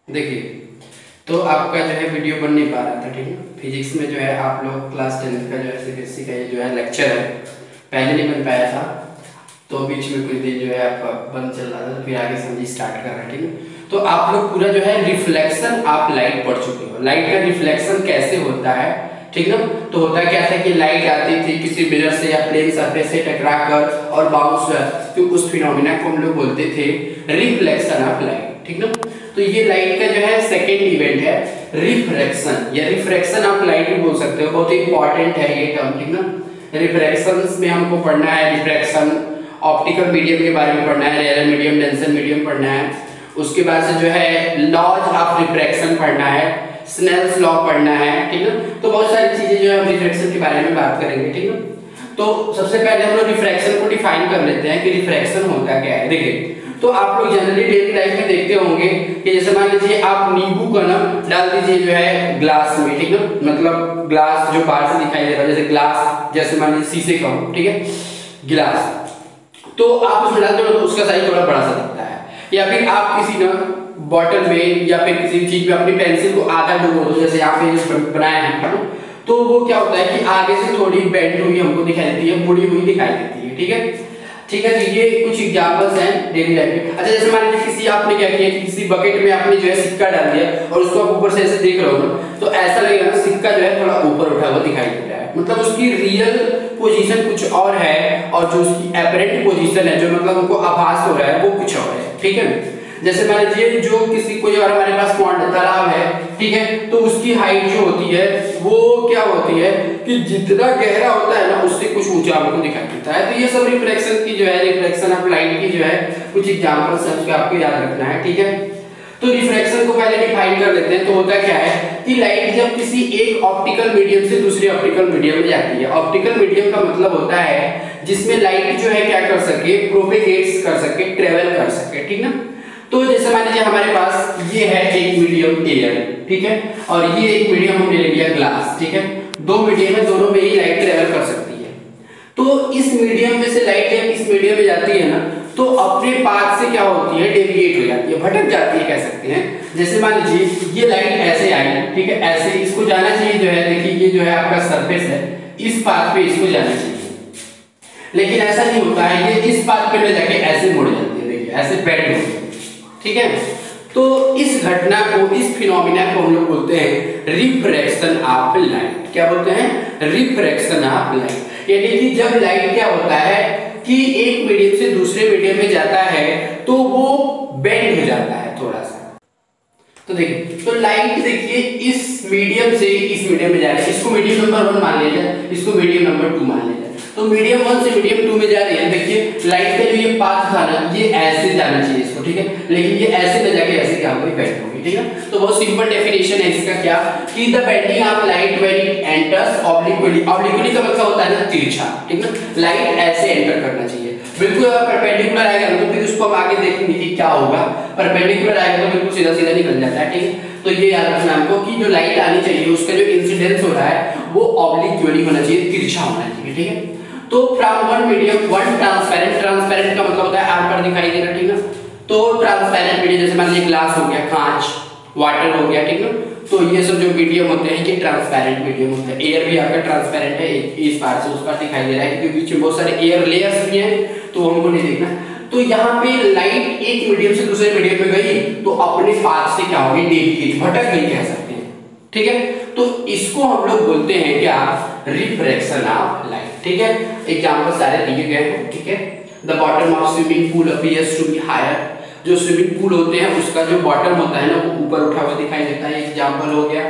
देखिए, तो आपका जो है वीडियो बन नहीं पा रहा था, ठीक है। फिजिक्स में जो है आप लोग क्लास 10 का जो है सीबीएसई का ये जो है लेक्चर है, पहले नहीं बन पाया था तो बीच में कुछ दिन जो है आपका बंद चल रहा था, तो फिर आगे समझी स्टार्ट कर रहे हैं, ठीक है। तो आप लोग पूरा जो है रिफ्लेक्शन आप लाइट पढ़ चुके हो, लाइट का रिफ्लेक्शन कैसे होता है, ठीक ना। तो होता क्या था कि लाइट आती थी किसी मिरर से या प्लेन सरफेस से टकरा कर और बाउंस हुआ, तो उस फिनोमिना को हम लोग बोलते थे रिफ्लेक्शन ऑफ लाइट, ठीक ना। तो ये लाइट का जो है सेकेंड इवेंट है रिफ्रैक्शन या रिफ्रैक्शन ऑफ लाइट भी बोल सकते हो, बहुत ही इंपॉर्टेंट है ये टर्म, ठीक ना। रिफ्रैक्शंस में हमको पढ़ना है रिफ्रैक्शन, ऑप्टिकल मीडियम के बारे में पढ़ना है, रेयर मीडियम, डेंसर मीडियम पढ़ना है, उसके बाद से जो है लॉज ऑफ रिफ्रैक्शन पढ़ना है, स्नेल्स लॉ पढ़ना है, ठीक है। तो बहुत सारी चीजें जो है हम रिफ्रैक्शन के बारे में बात करेंगे, ठीक है। तो सबसे पहले हम लोग रिफ्रैक्शन को डिफाइन कर लेते हैं कि रिफ्रैक्शन होता क्या है। देखिए, तो आप लोग जनरली डेली लाइफ में देखते होंगे कि जैसे मान लीजिए आप नींबू का ना डाल दीजिए जो है ग्लास में, ठीक है, मतलब ग्लास जो बाहर से दिखाई दे रहा है, जैसे ग्लास, जैसे मान लीजिए शीशे का हो, ठीक है, गिलास, तो आप उसमें डालते हो तो उसका साइज थोड़ा बड़ा सा दिखता है। या फिर आप किसी ना बॉटल में या फिर किसी चीज में अपनी पेंसिल को आधा डुबो दो, जैसे यहाँ पे जो बनाया है, तो वो क्या होता है कि आगे से थोड़ी बेंड हुई हमको दिखाई देती है, मुड़ी हुई दिखाई देती है, ठीक है, ठीक है। तो ये कुछ एग्जांपल्स हैं डेली लाइफ में। अच्छा, जैसे मान लीजिए किसी आपने क्या किया कि किसी बकेट में आपने जो है सिक्का डाल दिया और उसको आप ऊपर से ऐसे देख रहे हो ना, तो ऐसा लगेगा ना सिक्का जो है थोड़ा ऊपर उठा हुआ दिखाई दे रहा है, मतलब उसकी रियल पोजीशन कुछ और है और जो उसकी एपरेंट पोजीशन है, जो मतलब उनको आभास हो रहा है, वो कुछ और है, ठीक है। जैसे मान लीजिए जो किसी कोई और हमारे पास तालाब है, ठीक है, तो उसकी हाइट जो होती है वो क्या होती है कि जितना गहरा होता है ना उससे कुछ ऊंचा हमको दिखाई देता है। तो ये सब रिफ्लेक्शन की जो है, रिफ्लेक्शन ऑफ लाइट की जो है कुछ एग्जांपल्स हैं, उसको आपको याद रखना है, ठीक है। तो रिफ्रैक्शन को पहले डिफाइन कर लेते हैं। तो होता क्या है कि लाइट जब किसी एक ऑप्टिकल मीडियम से दूसरे ऑप्टिकल मीडियम में जाती है, ऑप्टिकल मीडियम का मतलब होता है जिसमें लाइट जो है क्या कर सके, प्रोपेगेट्स कर सके, ट्रेवल कर सके, ठीक ना। तो जैसे मान लीजिए हमारे पास ये है एक मीडियम एयर, ठीक है, और ये एक मीडियम हमने ले लिया ग्लास, ठीक है। दो मीडियम है, दोनों में ही लाइट ट्रेवल कर सकती है। तो इस मीडियम में से लाइट जब इस मीडियम में जाती है ना, तो अपने पाथ से क्या होती है, डेविएट हो जाती है, भटक जाती है कह सकते हैं। जैसे मान लीजिए ये लाइट ऐसे आई, ठीक है, ऐसे इसको जाना चाहिए जो है, देखिए ये जो है आपका सरफेस है, इस पाथ पे इसको जाना चाहिए, लेकिन ऐसा नहीं होता है, ये इस पाथ पे ले जाके ऐसे मुड़ जाती है, देखिए ऐसे बेंड हो जाती है, ठीक है। तो इस घटना को, इस फिनोमिना को हम लोग बोलते हैं रिफ्रैक्शन ऑफ लाइट। क्या बोलते हैं? Refraction of light. यानी कि जब लाइट क्या होता है कि एक मीडियम से दूसरे मीडियम में जाता है तो वो बेंड हो जाता है थोड़ा सा। तो देखिए, तो लाइट देखिए इस मीडियम से इस मीडियम में जा रही है, इसको मीडियम नंबर 1 मान लिया जाए, इसको मीडियम नंबर 2 मान लिया जाए। तो मीडियम 1 से मीडियम 2 में जा रही है, देखिए लाइट का जो ये पाथ था ना, ये ऐसे जाना चाहिए इसको, ठीक है, लेकिन ये ऐसे न जाके ऐसे क्या होगी, बेंड होगी, ठीक है। तो बहुत सिंपल डेफिनेशन है इसका, क्या कि the bending of light when it enters obliquity. Obliquity का मतलब होता है ना तिरछा, ठीक ना, लाइट ऐसे एंटर करना चाहिए। बिल्कुल अगर परपेंडिकुलर आएगा तो फिर उसको हम आगे देखेंगे कि क्या होगा, परपेंडिकुलर आएगा तो बिल्कुल सीधा सीधा निकल जाता है, ठीक है। तो ये याद रखना हमको कि जो लाइट आनी चाहिए उसका जो इंसिडेंस हो रहा है वो ऑब्लिक्विटी होना चाहिए, तिरछा होना चाहिए, ठीक है। तो from one medium one transparent, transparent का मतलब होता है आर पर दिखाई दे रहा, ठीक है। तो ट्रांसपेरेंट मीडियम जैसे मान लीजिए ग्लास हो गया, कांच, वाटर हो गया, ठीक है। तो ये सब जो मीडियम होते हैं ये ट्रांसपेरेंट मीडियम होते हैं। एयर भी आपका ट्रांसपेरेंट है, इस पार से उस पार दिखाई दे रहा है क्योंकि बीच में बहुत सारे एयर लेयर्स भी हैं, तो हमको नहीं देखना। तो यहाँ पे लाइट एक मीडियम से दूसरे मीडियम में गई तो अपने पाथ से क्या होगी, डेविएट, भटक गई कह सकते हैं, ठीक है। तो इसको हम लोग बोलते हैं क्या, रिफ्रैक्शन ऑफ लाइट, ठीक है। एग्जांपल सारे दिए गए हैं, ठीक है। The bottom of swimming pool appears to be higher. जो स्विमिंग पूल होते हैं उसका जो बॉटम होता है ना वो ऊपर उठा हुआ दिखाई देता है, एग्जांपल हो गया।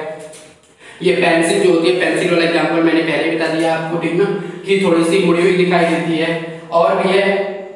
ये पेंसिल जो होती है, पेंसिल वाला एग्जांपल मैंने पहले बता दिया आपको, ठीक ना, कि थोड़ी सी मुड़ी हुई दिखाई देती है। और भी है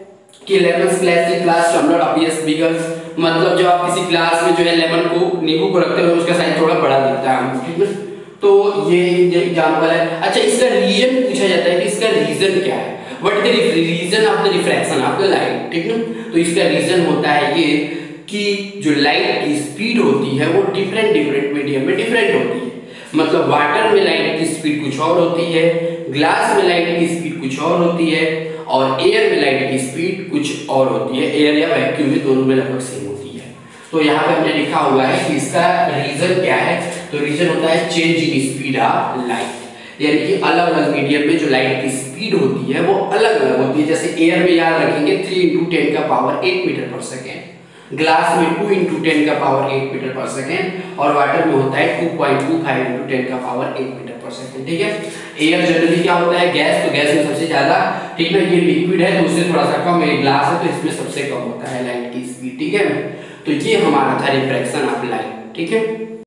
कि lemon splash in glass tumbler appears bigger, मतलब जब आप किसी ग्लास में जो है लेमन को, नींबू को रखते हो उसका साइज थोड़ा बड़ा दिखता है हमको, ठीक ना। तो ये एग्जांपल है। अच्छा, इसका रीजन पूछा जाता है कि इसका रीजन क्या है, what is the reason of the refraction of the light, ठीक ना। तो इसका रीजन होता है ये कि जो लाइट की स्पीड होती है वो डिफरेंट मीडियम में डिफरेंट होती है। मतलब वाटर में लाइट की स्पीड कुछ और होती है, ग्लास में लाइट की स्पीड कुछ और होती है, और एयर में लाइट की स्पीड कुछ और होती है। एयर या वैक्यूम में दोनों में लगभग सेम होती है। तो यहाँ पे हमने लिखा हुआ है कि इसका रीजन क्या है, तो रीजन होता है change in speed of light, यानी कि अलग अलग मीडियम में जो लाइट की स्पीड होती है वो अलग अलग होती है। जैसे एयर में याद रखेंगे 3 × 10 का पावर 8 मीटर पर सेकेंड, ग्लास में 2 × 10 का पावर 8 मीटर पर सेकेंड, और वाटर में होता है 2.25 × 10 का पावर 8 मीटर पर सेकेंड। ठीक है, एयर जनरली क्या होता है, गैस, तो गैस में सबसे ज्यादा, ठीक है, ये लिक्विड है तो उससे थोड़ा सा कम, ये ग्लास है तो इसमें सबसे कम होता है लाइट की स्पीड। ठीक है, तो ये हमारा था रिफ्रैक्शन ऑफ लाइट। ठीक है।